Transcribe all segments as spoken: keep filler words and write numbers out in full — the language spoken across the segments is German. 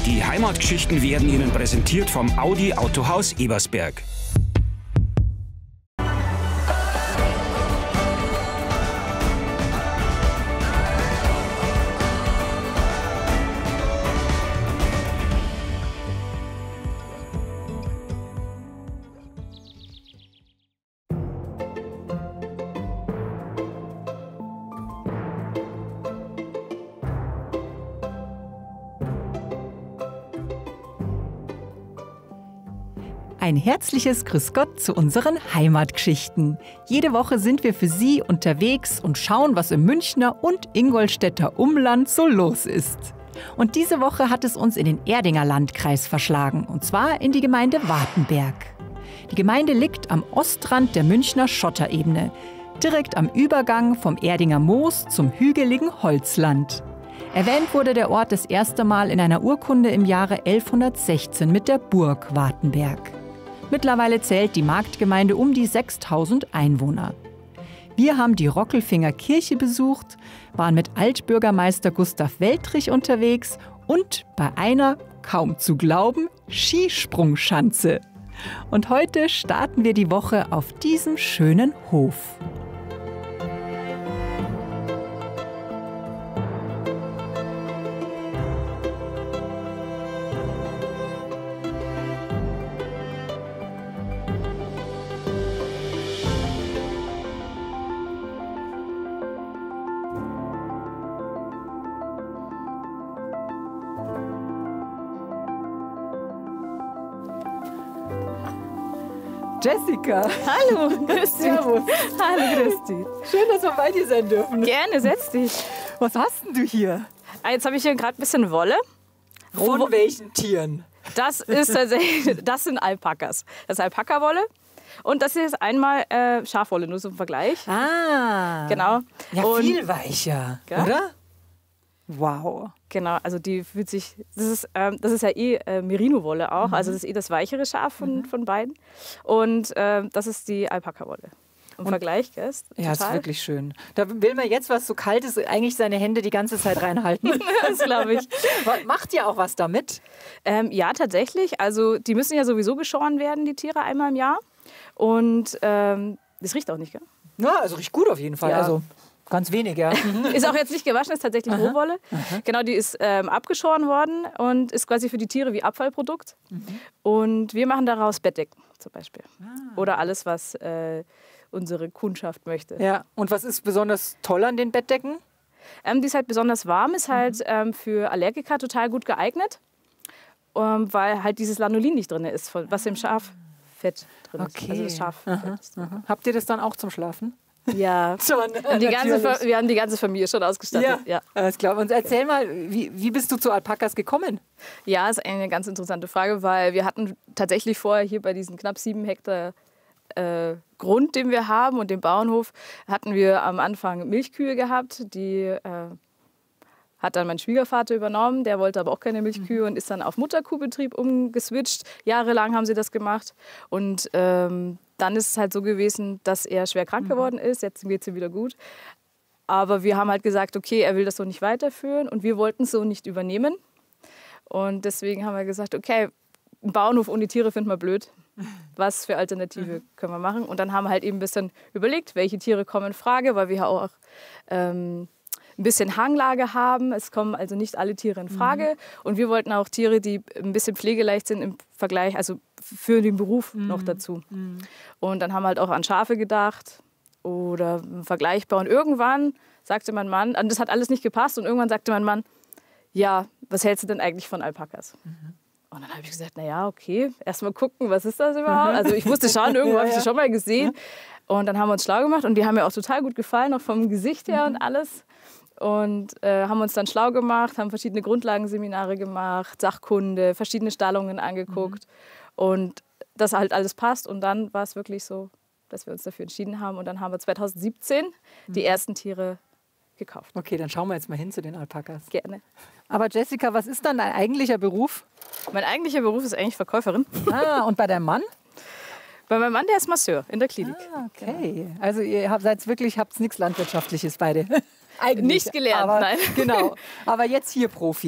Die Heimatgeschichten werden Ihnen präsentiert vom Audi Autohaus Ebersberg. Ein herzliches Grüß Gott zu unseren Heimatgeschichten. Jede Woche sind wir für Sie unterwegs und schauen, was im Münchner und Ingolstädter Umland so los ist. Und diese Woche hat es uns in den Erdinger Landkreis verschlagen, und zwar in die Gemeinde Wartenberg. Die Gemeinde liegt am Ostrand der Münchner Schotterebene, direkt am Übergang vom Erdinger Moos zum hügeligen Holzland. Erwähnt wurde der Ort das erste Mal in einer Urkunde im Jahre elfhundertsechzehn mit der Burg Wartenberg. Mittlerweile zählt die Marktgemeinde um die sechstausend Einwohner. Wir haben die Rockelfinger Kirche besucht, waren mit Altbürgermeister Gustav Weltrich unterwegs und bei einer, kaum zu glauben, Skisprungschanze. Und heute starten wir die Woche auf diesem schönen Hof. Jessica. Hallo, grüß dich. Servus. Hallo, grüß dich. Schön, dass wir bei dir sein dürfen. Gerne, setz dich. Was hast denn du hier? Ah, jetzt habe ich hier gerade ein bisschen Wolle. Von Wo- welchen Tieren? Das ist tatsächlich, das sind Alpakas. Das ist Alpaka-Wolle. Und das hier ist einmal äh, Schafwolle, nur so im Vergleich. Ah. Genau. Ja, Und, viel weicher, Gell? oder? Wow. Genau, also die fühlt sich, das ist, ähm, das ist ja eh äh, Merino-Wolle auch, mhm. also das ist eh das weichere Schaf von, mhm. von beiden. Und ähm, das ist die Alpaka-Wolle. Im Vergleich, gell? Ist Ja, total. ist wirklich schön. Da will man jetzt, was so kalt ist, eigentlich seine Hände die ganze Zeit reinhalten. Das glaube ich. Macht ihr auch was damit? Ähm, ja, tatsächlich. Also die müssen ja sowieso geschoren werden, die Tiere, einmal im Jahr. Und ähm, das riecht auch nicht, gell? Ja, also riecht gut auf jeden Fall. Ja. Also ganz wenig, ja. Ist auch jetzt nicht gewaschen, ist tatsächlich Rohwolle. Genau, die ist ähm, abgeschoren worden und ist quasi für die Tiere wie Abfallprodukt. Mhm. Und wir machen daraus Bettdecken zum Beispiel. Ah. Oder alles, was äh, unsere Kundschaft möchte. Ja. Und was ist besonders toll an den Bettdecken? Ähm, die ist halt besonders warm, ist halt mhm. ähm, für Allergiker total gut geeignet, ähm, weil halt dieses Lanolin nicht drin ist, was im Schaffett drin ist. Okay. Also das Schaffett Aha, ist drin. aha. Habt ihr das dann auch zum Schlafen? Ja, Schon, und die ganze, Fa- wir haben die ganze Familie schon ausgestattet. Ja, Ja, alles klar. Und erzähl mal, wie, wie bist du zu Alpakas gekommen? ja, ist eine ganz interessante Frage, weil wir hatten tatsächlich vorher hier bei diesen knapp sieben Hektar äh, Grund, den wir haben und dem Bauernhof, hatten wir am Anfang Milchkühe gehabt, die äh, hat dann mein Schwiegervater übernommen, der wollte aber auch keine Milchkühe mhm. und ist dann auf Mutterkuhbetrieb umgeswitcht. Jahrelang haben sie das gemacht und ähm, dann ist es halt so gewesen, dass er schwer krank geworden ist. Jetzt geht es ihm wieder gut. Aber wir haben halt gesagt, okay, er will das so nicht weiterführen und wir wollten es so nicht übernehmen. Und deswegen haben wir gesagt, okay, einen Bauernhof ohne Tiere finden wir blöd. Was für Alternative können wir machen? Und dann haben wir halt eben ein bisschen überlegt, welche Tiere kommen in Frage, weil wir ja auch ähm, ein bisschen Hanglage haben. Es kommen also nicht alle Tiere in Frage. Mhm. Und wir wollten auch Tiere, die ein bisschen pflegeleicht sind im Vergleich, also für den Beruf mhm. noch dazu. Mhm. Und dann haben wir halt auch an Schafe gedacht oder vergleichbar. Und irgendwann sagte mein Mann, und das hat alles nicht gepasst, und irgendwann sagte mein Mann, ja, was hältst du denn eigentlich von Alpakas? Mhm. Und dann habe ich gesagt, na ja, okay, erstmal gucken, was ist das überhaupt? Also ich wusste schon, irgendwo habe ich das schon mal gesehen. Und dann haben wir uns schlau gemacht und die haben mir auch total gut gefallen, auch vom Gesicht her und alles. Und äh, haben uns dann schlau gemacht, haben verschiedene Grundlagenseminare gemacht, Sachkunde, verschiedene Stallungen angeguckt. Mhm. Und das halt alles passt. Und dann war es wirklich so, dass wir uns dafür entschieden haben. Und dann haben wir zweitausendsiebzehn mhm. die ersten Tiere gekauft. Okay, dann schauen wir jetzt mal hin zu den Alpakas. Gerne. Aber Jessica, was ist dann dein eigentlicher Beruf? Mein eigentlicher Beruf ist eigentlich Verkäuferin. Ah, und bei deinem Mann? Bei meinem Mann, der ist Masseur in der Klinik. Ah, okay. Also ihr habt seid wirklich, habt nichts Landwirtschaftliches beide. Eigentlich, Nicht gelernt, aber, nein. Genau. Aber jetzt hier Profi.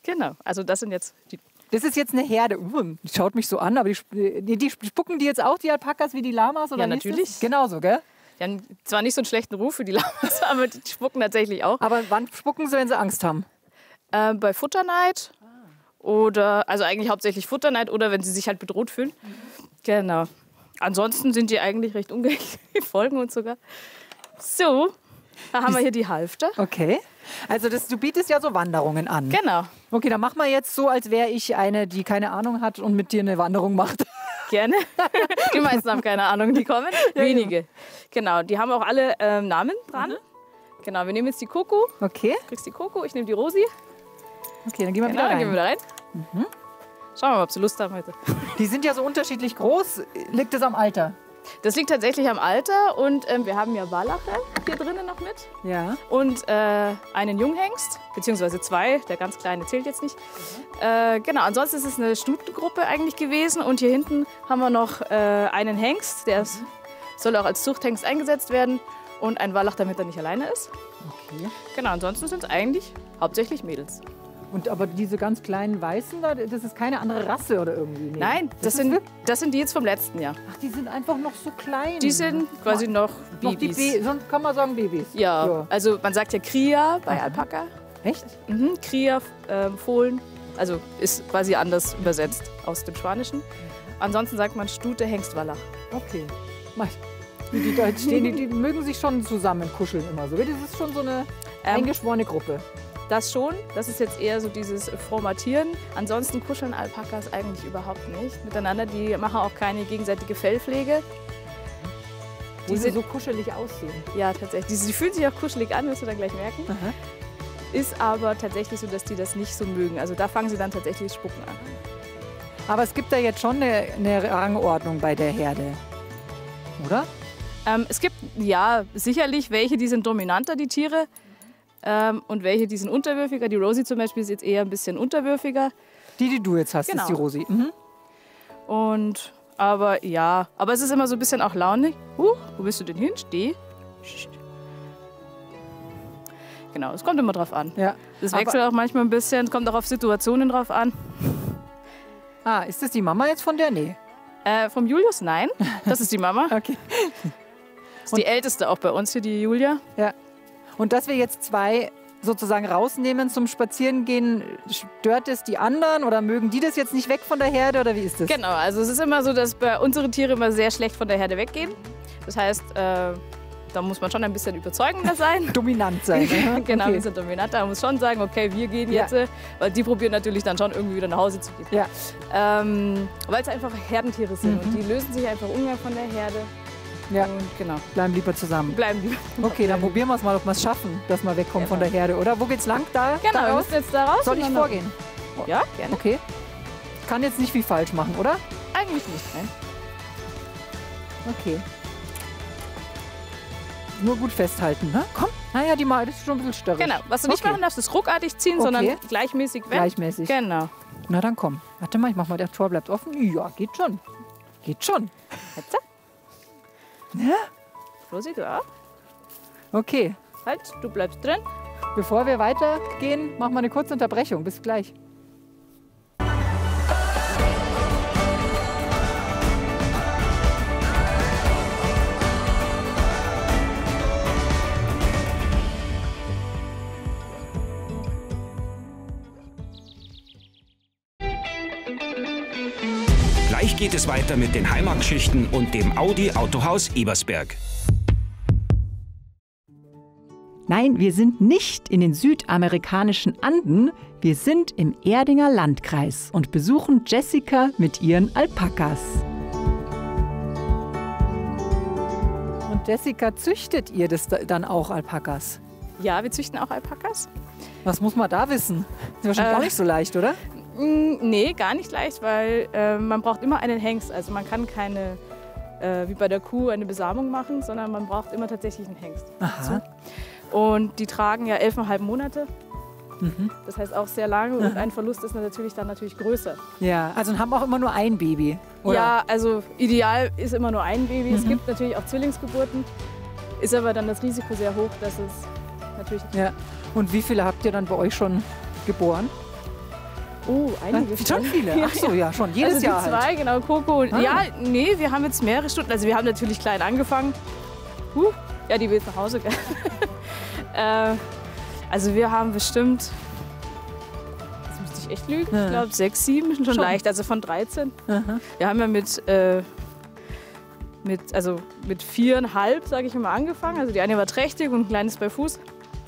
Genau, also das sind jetzt die... Das ist jetzt eine Herde. Uh, die schaut mich so an, aber die, die, die spucken die jetzt auch, die Alpakas, wie die Lamas? Oder Ja, natürlich. Genauso, gell? Die haben zwar nicht so einen schlechten Ruf für die Lamas, aber die spucken tatsächlich auch. Aber wann spucken sie, wenn sie Angst haben? Äh, bei Futterneid oder, also eigentlich hauptsächlich Futterneid oder wenn sie sich halt bedroht fühlen. Mhm. Genau. Ansonsten sind die eigentlich recht umgänglich, die folgen uns sogar. So, da haben wir hier die Halfter. Okay. Also das, du bietest ja so Wanderungen an. Genau. Okay, dann mach mal jetzt so, als wäre ich eine, die keine Ahnung hat und mit dir eine Wanderung macht. Gerne. Die meisten haben keine Ahnung, die kommen. Ja, Wenige. Ja. Genau, die haben auch alle ähm, Namen dran. Mhm. Genau, wir nehmen jetzt die Coco. Okay. Du kriegst die Coco, ich nehme die Rosi. Okay, dann gehen wir genau, wieder rein. Dann gehen wir wieder rein. Mhm. Schauen wir mal, ob sie Lust haben heute. Die sind ja so unterschiedlich groß. Liegt es am Alter? Das liegt tatsächlich am Alter und ähm, wir haben ja Wallache hier drinnen noch mit. Ja. Und äh, einen Junghengst, beziehungsweise zwei, der ganz kleine zählt jetzt nicht. Mhm. Äh, genau, ansonsten ist es eine Stutengruppe eigentlich gewesen und hier hinten haben wir noch äh, einen Hengst, der ist, soll auch als Zuchthengst eingesetzt werden und ein Wallach, damit er nicht alleine ist. Okay. Genau, ansonsten sind es eigentlich hauptsächlich Mädels. Und aber diese ganz kleinen Weißen da, das ist keine andere Rasse oder irgendwie? Nee. Nein, das, das, sind, das sind die jetzt vom letzten Jahr. Ach, die sind einfach noch so klein. Die sind quasi noch Babys. Noch die Be sonst kann man sagen Babys. Ja, ja. Also man sagt ja Kria bei Alpaka. Echt? Mhm, Kria, äh, Fohlen. Also ist quasi anders übersetzt aus dem Spanischen. Ansonsten sagt man Stute, Hengst, Wallach. Okay. Die, die da stehen, die, die mögen sich schon zusammen kuscheln immer so. Das ist schon so eine ähm, eingeschworene Gruppe. Das schon. Das ist jetzt eher so dieses Formatieren. Ansonsten kuscheln Alpakas eigentlich überhaupt nicht miteinander. Die machen auch keine gegenseitige Fellpflege. Die Wo sie so kuschelig aussehen. Ja, tatsächlich. Die, die fühlen sich auch kuschelig an, wirst du dann gleich merken. Aha. Ist aber tatsächlich so, dass die das nicht so mögen. Also da fangen sie dann tatsächlich das Spucken an. Aber es gibt da jetzt schon eine, eine Rangordnung bei der Herde, oder? Ähm, es gibt, ja, sicherlich welche, die sind dominanter, die Tiere. Ähm, und welche, die sind unterwürfiger. Die Rosi zum Beispiel ist jetzt eher ein bisschen unterwürfiger. Die, die du jetzt hast, genau. Ist die Rosi. Mhm. Und, aber ja, aber es ist immer so ein bisschen auch launig. Huh, wo bist du denn hin? Steh. Genau, es kommt immer drauf an. Ja. Das wechselt aber auch manchmal ein bisschen, es kommt auch auf Situationen drauf an. Ah, ist das die Mama jetzt von der? Nee. Äh, vom Julius? Nein, das ist die Mama. Okay. Das ist die älteste auch bei uns hier, die Julia. Ja. Und dass wir jetzt zwei sozusagen rausnehmen zum Spazierengehen, stört es die anderen oder mögen die das jetzt nicht weg von der Herde oder wie ist das? Genau, also es ist immer so, dass bei unsere Tiere immer sehr schlecht von der Herde weggehen. Das heißt, äh, da muss man schon ein bisschen überzeugender sein. Dominant sein. Genau, okay. wir sind dominanter. Man muss schon sagen, okay, wir gehen jetzt, ja. Weil die probieren natürlich dann schon irgendwie wieder nach Hause zu gehen. Ja. Ähm, weil es einfach Herdentiere sind Mhm. und die lösen sich einfach ungern von der Herde. Ja. Und genau. Bleiben lieber zusammen. Bleiben lieber. Okay, dann probieren wir es mal, ob wir es schaffen, dass wir wegkommen Genau. von der Herde, oder? Wo geht's lang? Da? Genau, da wir raus? müssen jetzt da raus. Soll ich vorgehen? Ja, gerne. Okay. Ich kann jetzt nicht viel falsch machen, oder? Eigentlich nicht, nein. Okay. Nur gut festhalten, ne? Komm. Naja, die Mal, das ist schon ein bisschen störrisch. Genau, was du nicht Okay. machen darfst, ist ruckartig ziehen, Okay. sondern gleichmäßig weg. Gleichmäßig. Genau. Na dann komm. Warte mal, ich mach mal, der Tor bleibt offen. Ja, geht schon. Geht schon. Jetzt. Ja? Rosi, du auch. Okay. Halt, du bleibst drin. Bevor wir weitergehen, machen wir eine kurze Unterbrechung. Bis gleich. Gleich geht es weiter mit den Heimatgeschichten und dem Audi Autohaus Ebersberg. Nein, wir sind nicht in den südamerikanischen Anden. Wir sind im Erdinger Landkreis und besuchen Jessica mit ihren Alpakas. Und Jessica, züchtet ihr das dann auch, Alpakas? Ja, wir züchten auch Alpakas. Was muss man da wissen? Ist wahrscheinlich Äh, auch nicht so leicht, oder? Mm, nee, gar nicht leicht, weil äh, man braucht immer einen Hengst. Also man kann keine, äh, wie bei der Kuh, eine Besamung machen, sondern man braucht immer tatsächlich einen Hengst. Aha. Und die tragen ja elfeinhalb Monate. Mhm. Das heißt auch sehr lange und ein Verlust ist natürlich dann natürlich größer. Ja, also haben auch immer nur ein Baby, oder? Ja, also ideal ist immer nur ein Baby. Mhm. Es gibt natürlich auch Zwillingsgeburten, ist aber dann das Risiko sehr hoch, dass es natürlich... Ja. Und wie viele habt ihr dann bei euch schon geboren? Oh, einige Schon viele? Ach so, ja, schon. Jedes also Jahr die zwei, halt. genau, Coco. Ah. Ja, nee, wir haben jetzt mehrere Stunden. Also wir haben natürlich klein angefangen. Huh, ja, die will jetzt nach Hause, gell? äh, also wir haben bestimmt, jetzt müsste ich echt lügen, Ja. ich glaube sechs, sieben, schon, Schon. leicht, also von dreizehn. Aha. Wir haben ja mit, äh, mit, also mit viereinhalb, sage ich mal, angefangen. Also die eine war trächtig und ein kleines bei Fuß.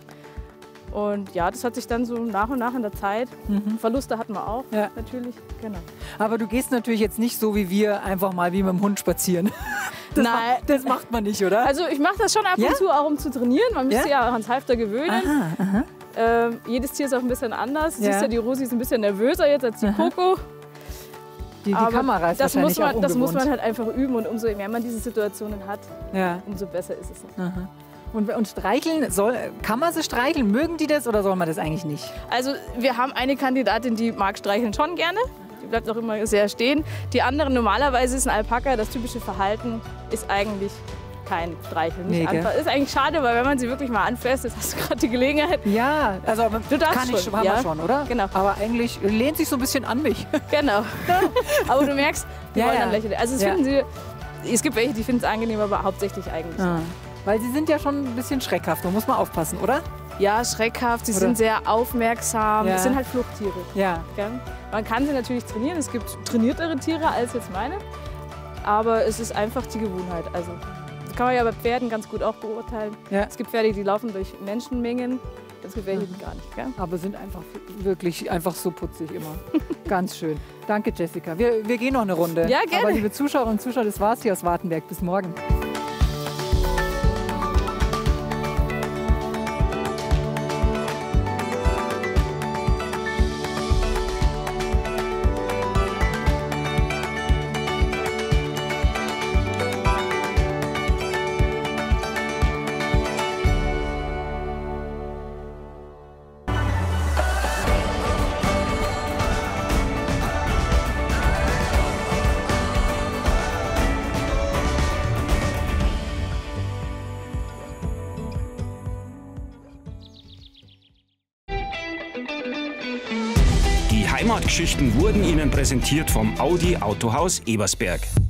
Und ja, das hat sich dann so nach und nach in der Zeit. Mhm. Verluste hatten wir auch, Ja. natürlich. Genau. Aber du gehst natürlich jetzt nicht so wie wir einfach mal wie mit dem Hund spazieren. Das, Nein. ma das macht man nicht, oder? Also ich mache das schon ab Ja? und zu, auch um zu trainieren. Man müsste Ja? ja auch ans Halfter gewöhnen. aha, aha. Ähm, jedes Tier ist auch ein bisschen anders. Ja. Siehst du, die Rosi ist ein bisschen nervöser jetzt als die Aha. Coco. Die, die Aber Kamera ist das wahrscheinlich muss man, auch Das muss ungewohnt. man halt einfach üben und umso mehr man diese Situationen hat, Ja. umso besser ist es. Aha. Und, und streicheln, soll, kann man sie streicheln? Mögen die das oder soll man das eigentlich nicht? Also wir haben eine Kandidatin, die mag streicheln schon gerne. Die bleibt auch immer sehr stehen. Die anderen, normalerweise ist ein Alpaka, das typische Verhalten ist eigentlich kein Streicheln. Nicht Nee, gell? einfach. Ist eigentlich schade, weil wenn man sie wirklich mal anfasst, jetzt hast du gerade die Gelegenheit. Ja, also aber Du darfst kann ich schon, haben ja. wir schon, oder? Genau. Aber eigentlich lehnt sich so ein bisschen an mich. Genau. Aber du merkst, die Ja, wollen ja. dann lächeln. Also es Ja. finden sie, es gibt welche, die finden es angenehm, aber hauptsächlich eigentlich. Ah. Weil sie sind ja schon ein bisschen schreckhaft, da muss man aufpassen, oder? Ja, schreckhaft, sie Oder? sind sehr aufmerksam. Ja. Das sind halt Fluchttiere. Ja. Gell? Man kann sie natürlich trainieren. Es gibt trainiertere Tiere als jetzt meine. Aber es ist einfach die Gewohnheit. Also, das kann man ja bei Pferden ganz gut auch beurteilen. Ja. Es gibt Pferde, die laufen durch Menschenmengen. Es gibt welche, die gar nicht. Gell? Aber sind einfach wirklich einfach so putzig immer. Ganz schön. Danke, Jessica. Wir, wir gehen noch eine Runde. Ja, gerne. Aber liebe Zuschauerinnen und Zuschauer, das war's hier aus Wartenberg. Bis morgen. Die Heimatgeschichten wurden Ihnen präsentiert vom Audi Autohaus Ebersberg.